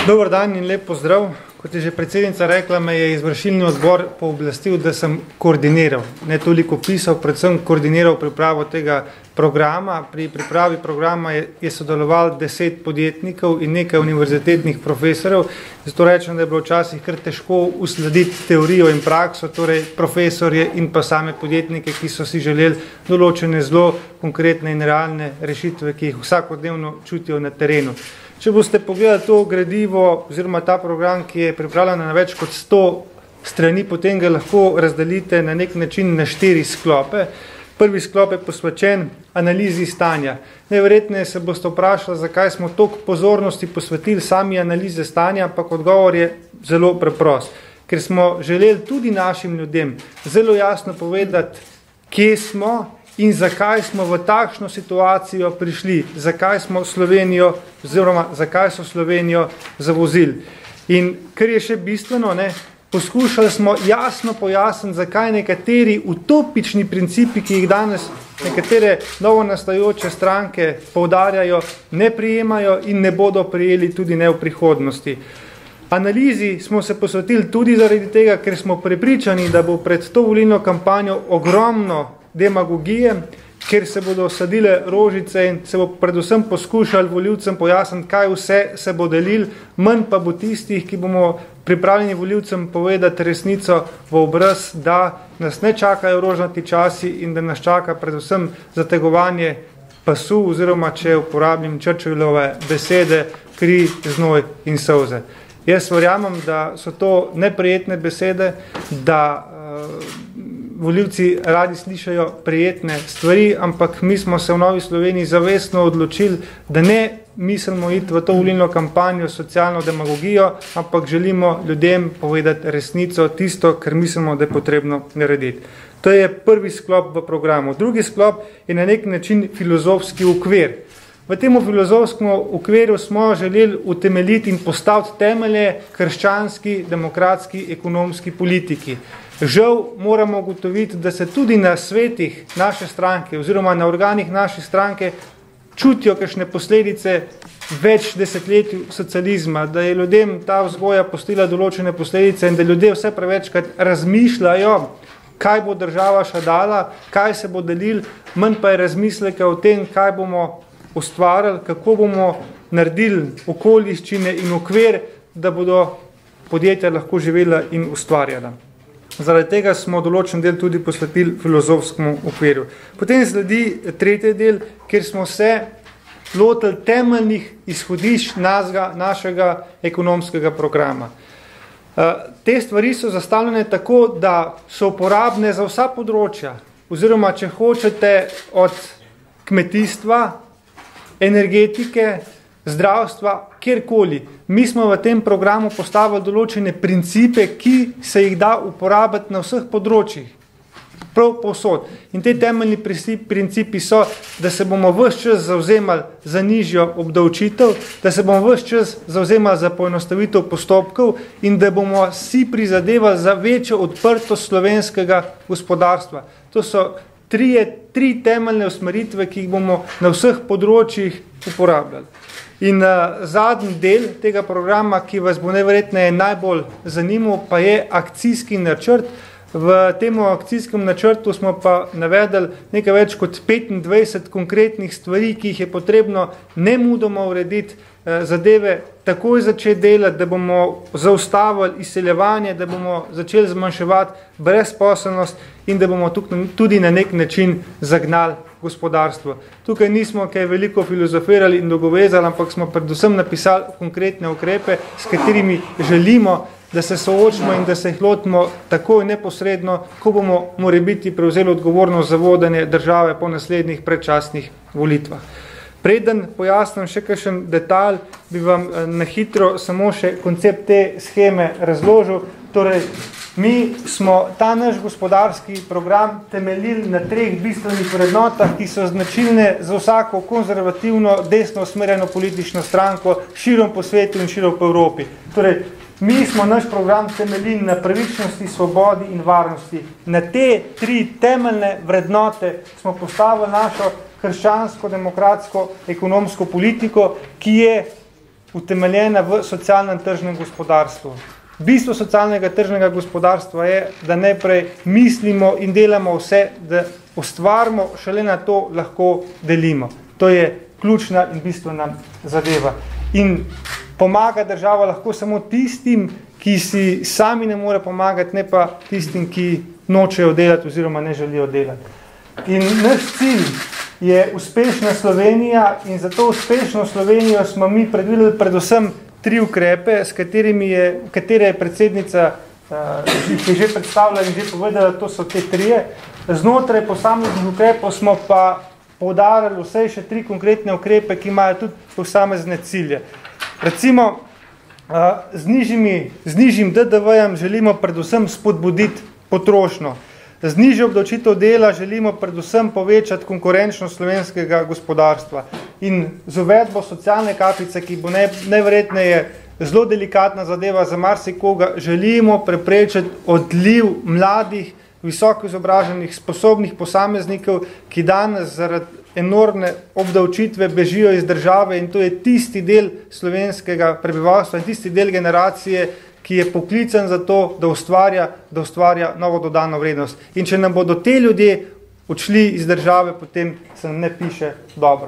Dober dan in lep pozdrav. Kot je že predsednica rekla, me je izvršilni odbor pooblastil, da sem koordiniral, ne toliko pisal, predvsem koordiniral pripravo tega programa. Pri pripravi programa je sodeloval 10 podjetnikov in nekaj univerzitetnih profesorjev. Zato rečem, da je bilo včasih kar težko uskladiti teorijo in prakso, torej profesorje in pa same podjetnike, ki so si želeli določene zelo konkretne in realne rešitve, ki jih vsakodnevno čutijo na terenu. Če boste pogledali to gradivo oziroma ta program, ki je pripravljen na več kot 100 strani, potem ga lahko razdelite na nek način na 4 sklope. Prvi sklop je posvečen analizi stanja. Najverjetneje se boste vprašali, zakaj smo toliko pozornosti posvetili sami analize stanja, ampak odgovor je zelo preprost. Ker smo želeli tudi našim ljudem zelo jasno povedati, kje smo in zakaj smo v takšno situacijo prišli, zakaj smo Slovenijo, oziroma zakaj so Slovenijo zavozili. In kar je še bistveno, poskušali smo jasno pojasniti, zakaj nekateri utopični principi, ki jih danes nekatere novo nastajajoče stranke poudarjajo, ne prijemajo in ne bodo prijeli tudi ne v prihodnosti. Analizi smo se posvetili tudi zaradi tega, ker smo prepričani, da bo pred to volilno kampanjo ogromno demagogije, ker se bodo sadile rožice in se bo predvsem poskušali volivcem pojasniti, kaj vse se bo delil, manj pa bo tistih, ki bomo pripravljeni volivcem povedati resnico v obraz, da nas ne čakajo rožnati časi in da nas čaka predvsem zategovanje pasu, oziroma če uporabim Churchillove besede, kri, znoj in solze. Jaz verjamem, da so to neprijetne besede, da volivci radi slišajo prijetne stvari, ampak mi smo se v Novi Sloveniji zavestno odločili, da ne mislimo iti v to volilno kampanjo socialno demagogijo, ampak želimo ljudem povedati resnico, tisto, kar mislimo, da je potrebno narediti. To je prvi sklop v programu. Drugi sklop je na nek način filozofski okvir. V tem filozofskem okviru smo želeli utemeljiti in postaviti temelje krščanski, demokratski, ekonomski politiki. Žal moramo ugotoviti, da se tudi na svetih naše stranke oziroma na organih naše stranke čutijo kakšne posledice več desetletij socializma, da je ljudem ta vzgoja postila določene posledice in da ljudje vse prevečkrat razmišljajo, kaj bo država še dala, kaj se bo delil, manj pa je razmisleka o tem, kaj bomo ustvarili, kako bomo naredili okoliščine in okvir, da bodo podjetja lahko živela in ustvarjala. Zaradi tega smo določen del tudi posvetili filozofskemu okviru. Potem sledi tretji del, kjer smo se lotili temeljnih izhodišč našega ekonomskega programa. Te stvari so zastavljene tako, da so uporabne za vsa področja, oziroma če hočete od kmetijstva, energetike, zdravstva, kjerkoli. Mi smo v tem programu postavili določene principe, ki se jih da uporabiti na vseh področjih, prav povsod. In te temeljni principi so, da se bomo ves čas zavzemali za nižjo obdavčitev, da se bomo ves čas zavzemali za poenostavitev postopkov in da bomo si prizadevali za večjo odprtost slovenskega gospodarstva. To so tri temeljne usmeritve, ki jih bomo na vseh področjih uporabljali. In zadnji del tega programa, ki vas bo najverjetneje najbolj zanimal, pa je akcijski načrt. V tem akcijskem načrtu smo pa navedli nekaj več kot 25 konkretnih stvari, ki jih je potrebno nemudoma urediti, zadeve takoj začeti delati, da bomo zaustavili izseljevanje, da bomo začeli zmanjševati brezposelnost in da bomo tudi na nek način zagnali gospodarstvo. Tukaj nismo kaj veliko filozofirali in dogovezali, ampak smo predvsem napisali konkretne ukrepe, s katerimi želimo, da se soočimo in da se jih lotimo takoj neposredno, ko bomo morebiti prevzeli odgovornost za vodenje države po naslednjih predčasnih volitvah. Preden pojasnim še kakšen detalj, bi vam na hitro samo še koncept te sheme razložil. Torej, mi smo ta naš gospodarski program temeljili na 3 bistvenih vrednotah, ki so značilne za vsako konzervativno, desno usmerjeno politično stranko širom po svetu in širom po Evropi. Torej, mi smo naš program temeljili na pravičnosti, svobodi in varnosti. Na te 3 temeljne vrednote smo postavili našo krščansko, demokratsko, ekonomsko politiko, ki je utemeljena v socialnem tržnem gospodarstvu. Bistvo socialnega tržnega gospodarstva je, da najprej mislimo in delamo vse, da ustvarimo, šele na to lahko delimo. To je ključna in bistvena zadeva. In pomaga država lahko samo tistim, ki si sami ne more pomagati, ne pa tistim, ki nočejo delati oziroma ne želijo delati. In naš cilj je uspešna Slovenija in za to uspešno Slovenijo smo mi predvideli predvsem 3 ukrepe, katere je predsednica ki že predstavila in že povedala, to so te 3. Znotraj posameznih ukrepov smo pa poudarili vse še 3 konkretne ukrepe, ki imajo tudi posamezne cilje. Recimo, z nižjim DDV-jem želimo predvsem spodbuditi potrošnjo. Z nižjo obdavčitev dela želimo predvsem povečati konkurenčnost slovenskega gospodarstva. In z uvedbo socialne kapice, ki bo najverjetneje zelo delikatna zadeva za marsikoga, želimo preprečiti odliv mladih, visoko izobraženih, sposobnih posameznikov, ki danes zaradi enormne obdavčitve bežijo iz države, in to je tisti del slovenskega prebivalstva in tisti del generacije, ki je poklican za to, da ustvarja novo dodano vrednost. In če nam bodo te ljudje odšli iz države, potem se nam ne piše dobro.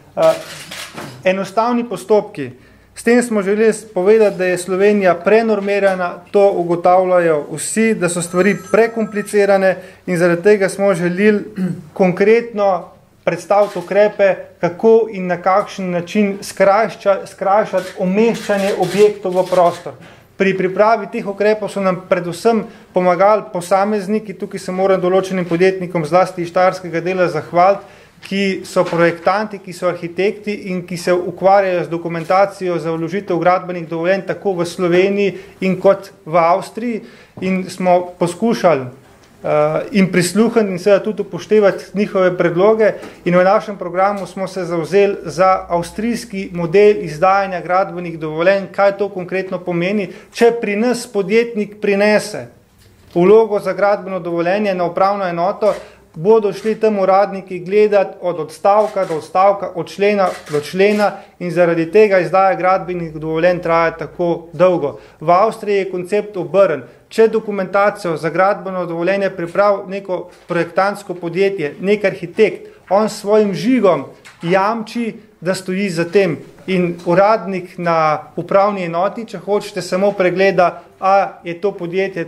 Enostavni postopki. S tem smo želeli povedati, da je Slovenija prenormirana, to ugotavljajo vsi, da so stvari prekomplicirane, in zaradi tega smo želeli konkretno predstaviti ukrepe, kako in na kakšen način skrajšati umeščanje objektov v prostor. Pri pripravi teh ukrepov so nam predvsem pomagali posamezniki, tukaj se moram določenim podjetnikom zlasti iz štajerskega dela zahvaliti, ki so projektanti, ki so arhitekti in ki se ukvarjajo z dokumentacijo za vložitev gradbenih dovoljenj tako v Sloveniji in kot v Avstriji, in smo poskušali in prisluhniti in seveda tudi upoštevati njihove predloge, in v našem programu smo se zavzeli za avstrijski model izdajanja gradbenih dovoljenj. Kaj to konkretno pomeni? Če pri nas podjetnik prinese vlogo za gradbeno dovoljenje na upravno enoto, bodo šli tam uradniki gledati od odstavka do odstavka, od člena do člena, in zaradi tega izdaja gradbenih dovoljenj traja tako dolgo. V Avstriji je koncept obrn. Če dokumentacijo za gradbeno dovoljenje pripravi neko projektantsko podjetje, nek arhitekt, on s svojim žigom jamči, da stoji za tem, in uradnik na upravni enoti, če hočete, samo pregleda, a je to podjetje,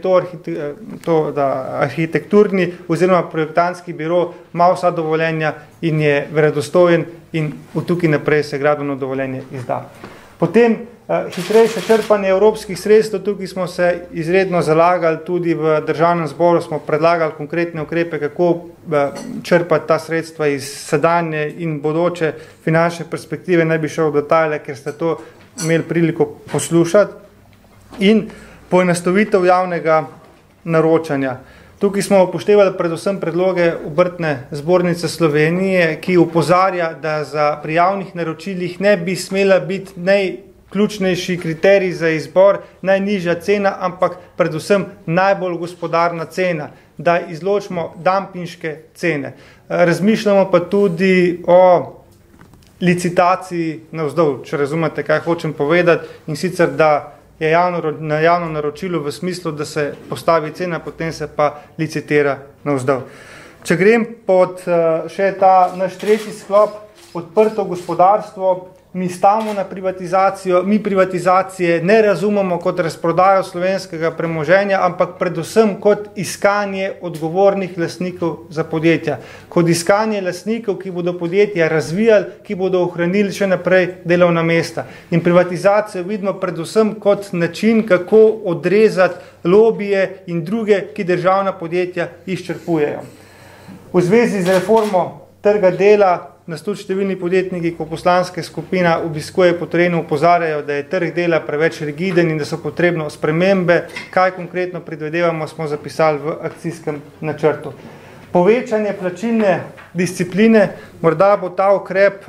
arhitekturni oziroma projektantski biro, ima vsa dovoljenja in je verodostojen, in od tukaj naprej se gradbeno dovoljenje izda. Potem hitrejše črpanje evropskih sredstev. Tukaj smo se izredno zalagali, tudi v državnem zboru smo predlagali konkretne ukrepe, kako črpati ta sredstva iz sedanje in bodoče finančne perspektive. Ne bi šel v detajle, ker ste to imeli priliko poslušati. In poenostavitev javnega naročanja. Tukaj smo upoštevali predvsem predloge Obrtne zbornice Slovenije, ki opozarja, da pri javnih naročilih ne bi smela biti najključnejši kriterij za izbor najnižja cena, ampak predvsem najbolj gospodarna cena, da izločimo dampinške cene. Razmišljamo pa tudi o licitaciji navzdol, če razumete, kaj hočem povedati, in sicer, da je na javno naročilo v smislu, da se postavi cena, potem se pa licitira navzdol. Če grem pod še ta naš 3. sklop, odprto gospodarstvo, mi stavimo na privatizacijo, mi privatizacije ne razumemo kot razprodajo slovenskega premoženja, ampak predvsem kot iskanje odgovornih lastnikov za podjetja, kot iskanje lastnikov, ki bodo podjetja razvijali, ki bodo ohranili še naprej delovna mesta. In privatizacijo vidimo predvsem kot način, kako odrezati lobije in druge, ki državna podjetja izčrpujejo. V zvezi z reformo trga dela nas tudi številni podjetniki, ko poslanske skupina obiskuje po terenu, opozarjajo, da je trg dela preveč rigiden in da so potrebno spremembe. Kaj konkretno predvidevamo, smo zapisali v akcijskem načrtu. Povečanje plačilne discipline, morda bo ta ukrep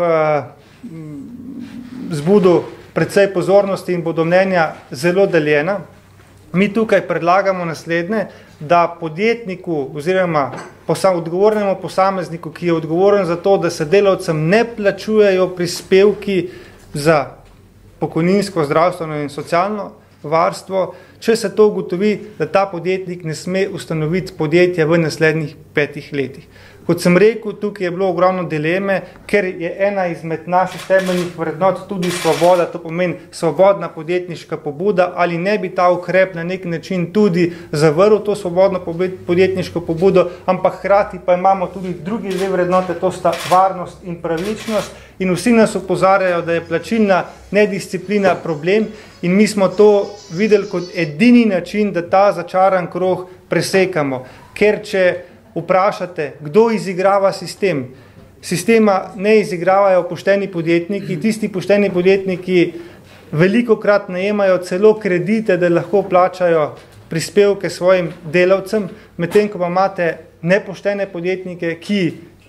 vzbudil precej pozornosti in bodo mnenja zelo deljena. Mi tukaj predlagamo naslednje, da podjetniku oziroma odgovornemu posamezniku, ki je odgovoren za to, da se delavcem ne plačujejo prispevki za pokojninsko, zdravstveno in socialno varstvo, če se to ugotovi, da ta podjetnik ne sme ustanoviti podjetja v naslednjih 5 letih. Kot sem rekel, tukaj je bilo ogromno dileme, ker je ena izmed naših temeljnih vrednot tudi svoboda, to pomeni svobodna podjetniška pobuda, ali ne bi ta ukrep na nek način tudi zavrl to svobodno podjetniško pobudo, ampak hkrati pa imamo tudi drugi dve vrednote, to sta varnost in pravičnost, in vsi nas opozarjajo, da je plačilna nedisciplina problem, in mi smo to videli kot edini način, da ta začaran krog presekamo, ker če vprašate, kdo izigrava sistem. Sistema ne izigravajo pošteni podjetniki, tisti pošteni podjetniki velikokrat najemajo celo kredite, da lahko plačajo prispevke svojim delavcem, medtem ko pa imate nepoštene podjetnike, ki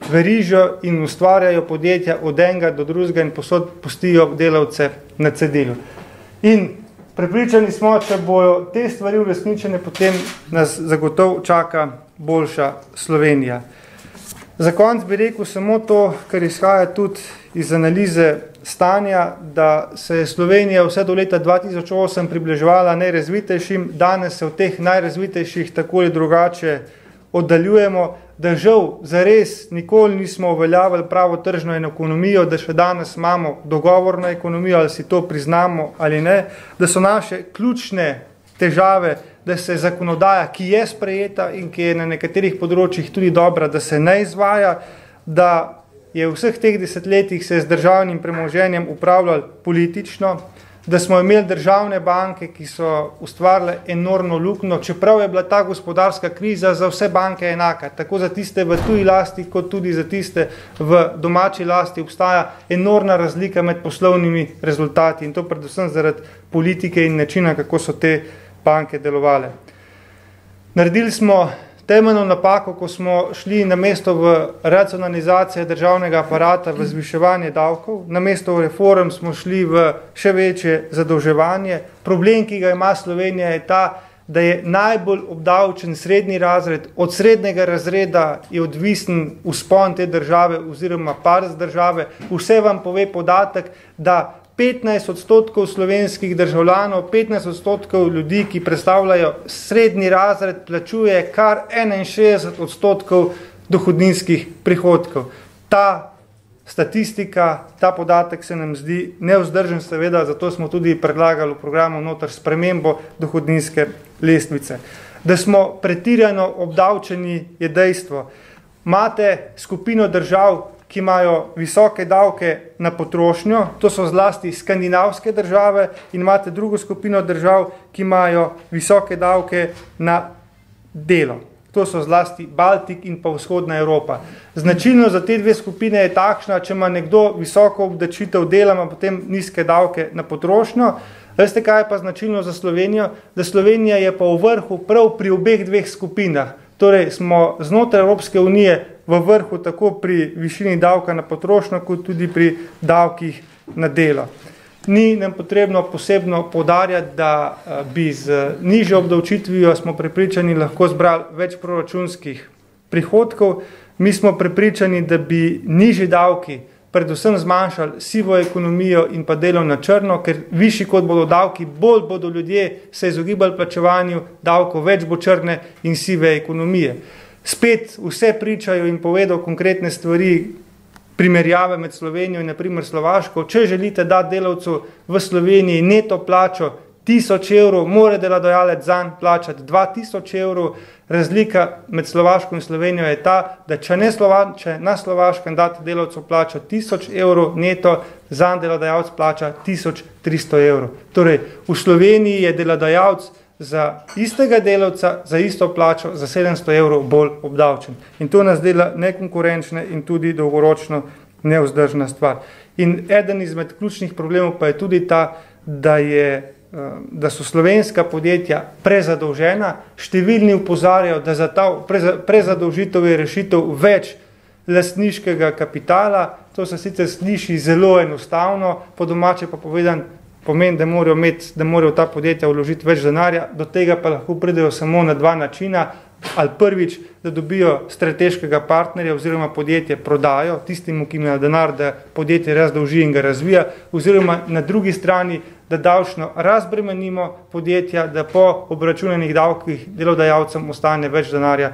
verižo in ustvarjajo podjetja od enega do drugega in posod pustijo delavce na cedilu. In prepričani smo, če bojo te stvari uresničene, potem nas zagotovo čaka boljša Slovenija. Za konec bi rekel samo to, kar izhaja tudi iz analize stanja, da se je Slovenija vse do leta 2008 približevala najrazvitejšim, danes se v teh najrazvitejših tako ali drugače oddaljujemo, da žal zares nikoli nismo uveljavili pravo tržno ekonomijo, da še danes imamo dogovorno ekonomijo, ali si to priznamo ali ne, da so naše ključne težave, da se zakonodaja, ki je sprejeta in ki je na nekaterih področjih tudi dobra, da se ne izvaja, da je v vseh teh desetletjih se z državnim premoženjem upravljali politično, da smo imeli državne banke, ki so ustvarile enormno luknjo, čeprav je bila ta gospodarska kriza za vse banke enaka, tako za tiste v tuji lasti, kot tudi za tiste v domači lasti obstaja enormna razlika med poslovnimi rezultati in to predvsem zaradi politike in načina, kako so te banke delovale. Naredili smo temeljno napako, ko smo šli namesto v racionalizacijo državnega aparata v zviševanje davkov, namesto v reform smo šli v še večje zadolževanje. Problem, ki ga ima Slovenija, je ta, da je najbolj obdavčen srednji razred, od srednjega razreda je odvisen vzpon te države oziroma padec države. Vse vam pove podatek, da 15% slovenskih državljanov, 15% ljudi, ki predstavljajo srednji razred, plačuje kar 61% dohodninskih prihodkov. Ta statistika, ta podatek se nam zdi nevzdržen, seveda, zato smo tudi predlagali v programu noter spremembo dohodninske lestvice. Da smo pretirano obdavčeni, je dejstvo. Imate skupino držav, ki imajo visoke davke na potrošnjo, to so zlasti skandinavske države, in imate drugo skupino držav, ki imajo visoke davke na delo. To so zlasti Baltik in pa vzhodna Evropa. Značilno za te dve skupine je takšna, če ima nekdo visoko obdavčitev dela, ima potem nizke davke na potrošnjo. Veste, kaj je pa značilno za Slovenijo? Da Slovenija je pa v vrhu prav pri obeh dveh skupinah. Torej smo znotraj Evropske unije v vrhu tako pri višini davka na potrošnjo, kot tudi pri davkih na delo. Ni nam potrebno posebno poudarjati, da bi z nižjo obdavčitvijo smo prepričani lahko zbrali več proračunskih prihodkov. Mi smo prepričani, da bi nižji davki predvsem zmanjšali sivo ekonomijo in pa delo na črno, ker višji kot bodo davki, bolj bodo ljudje se izogibali plačevanju davkov, več bo črne in sive ekonomije. Spet vse pričajo in povedo konkretne stvari, primerjave med Slovenijo in na primer Slovaško. Če želite dati delavcu v Sloveniji neto plačo 1000 evrov, mora delodajalec zanj plačati 2000 evrov. Razlika med Slovaško in Slovenijo je ta, da če na Slovaškem date delavcu plačo 1000 evrov neto, zanj delodajalec plača 1300 evrov. Torej, v Sloveniji je delodajalec za istega delavca, za isto plačo, za 700 evrov bolj obdavčen. In to nas dela nekonkurenčne in tudi dolgoročno nevzdržna stvar. In eden izmed ključnih problemov pa je tudi ta, da so slovenska podjetja prezadolžena. Številni opozarjajo, da za ta prezadolžitev je rešitev več lastniškega kapitala. To se sicer sliši zelo enostavno, po domače pa povedan pomeni, da morajo ta podjetja vložiti več denarja, do tega pa lahko pridejo samo na dva načina, ali prvič, da dobijo strateškega partnerja oziroma podjetje prodajo tistemu, ki ima denar, da podjetje razdolži in ga razvija, oziroma na drugi strani, da davčno razbremenimo podjetja, da po obračunanih davkih delodajalcem ostane več denarja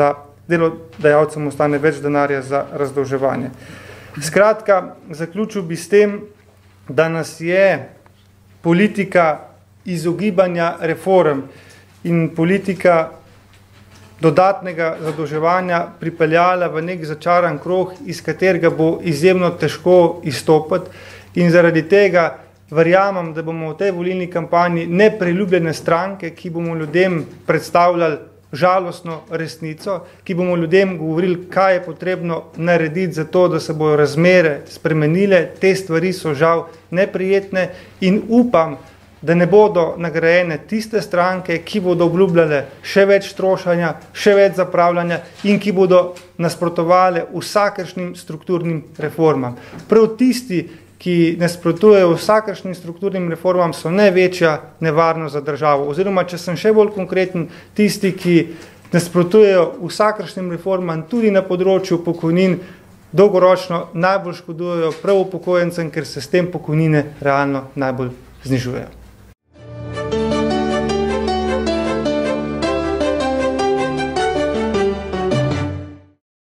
za razdolževanje. Skratka, zaključil bi s tem, da nas je politika izogibanja reform in politika dodatnega zadolževanja pripeljala v nek začaran krog, iz katerega bo izjemno težko izstopiti, in zaradi tega verjamem, da bomo v tej volilni kampanji nepriljubljene stranke, ki bomo ljudem predstavljali žalostno resnico, ki bomo ljudem govorili, kaj je potrebno narediti za to, da se bojo razmere spremenile. Te stvari so žal neprijetne in upam, da ne bodo nagrajene tiste stranke, ki bodo obljubljale še več trošanja, še več zapravljanja in ki bodo nasprotovale vsakršnim strukturnim reformam. Prav tisti, ki nasprotujejo vsakršnim strukturnim reformam, so največja nevarnost za državo. Oziroma, če sem še bolj konkreten, tisti, ki nasprotujejo vsakršnim reformam tudi na področju pokojnin, dolgoročno najbolj škodujejo prav upokojencem, ker se s tem pokojnine realno najbolj znižujejo.